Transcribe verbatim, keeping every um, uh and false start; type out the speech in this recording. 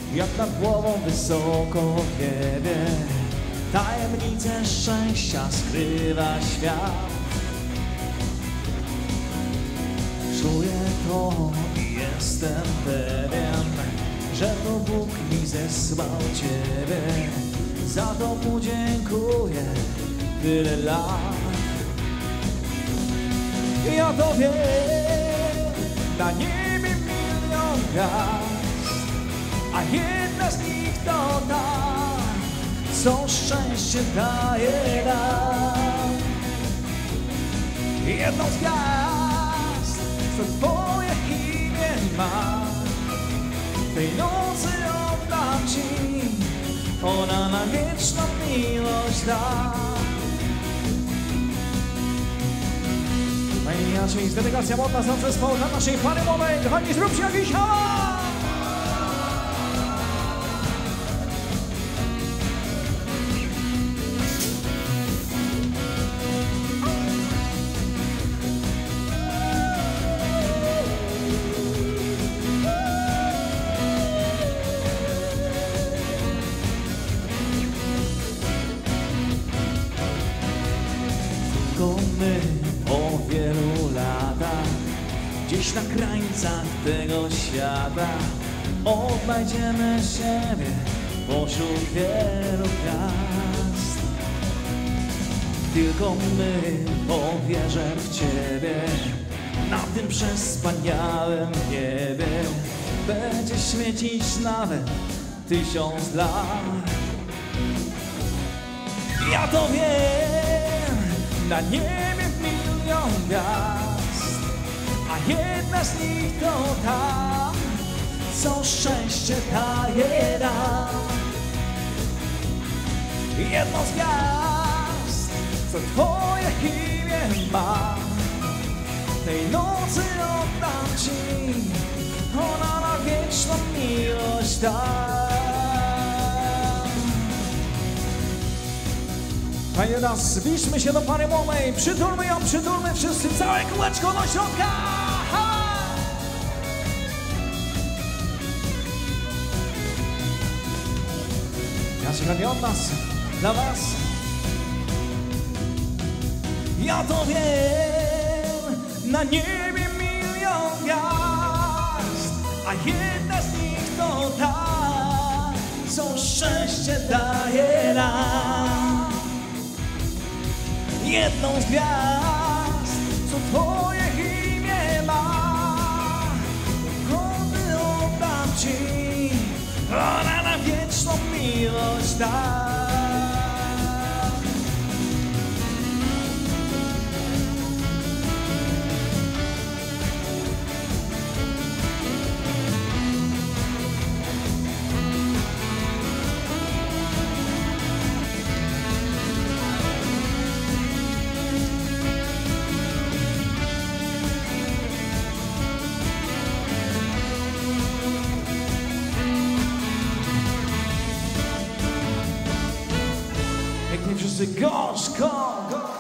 jak nad głową wysoko w niebie. Tajemnicę szczęścia skrywa świat. Czuję to i jestem pewien, że to Bóg mi zesłał Ciebie. Za to Mu dziękuję tyle lat. Ja to wiem, na niebie milion gwiazd, a jedna z nich to ta, co szczęście daje nam. Jedną z gwiazd, co Twoje imię ma, tej nocy oddam Ci, ona na wieczną miłość da. A inaczej z delegacja modna za zespołu na naszej pary mowej. Kochani, zróbcie jakiś hałas! Tylko my po wielu latach, gdzieś na krańcach tego świata, odnajdziemy siebie pośród wielu gwiazd. Tylko my, bo wierzę w Ciebie, na tym przespaniałym niebie będzie świecić nawet tysiąc lat. Ja to wiem, na niebie milion gwiazd, a jedna z nich to ta, co szczęście daje nam. Jedną z gwiazd, co Twoje imię ma, tej nocy oddam Ci, ona na wieczną miłość da. A teraz zbliżmy się do pary młodej, przytulmy ją, przytulmy wszyscy, całe kółeczko do środka! Ha! Ja się robię od nas, dla was. Ja to wiem, na niebie milion gwiazd, a jedna z nich to ta, co szczęście daje nam. Jedną z gwiazd, co Twoje imię ma, gody oddam Ci, ona na wieczną miłość da. Wszyscy gorzko, gorzko.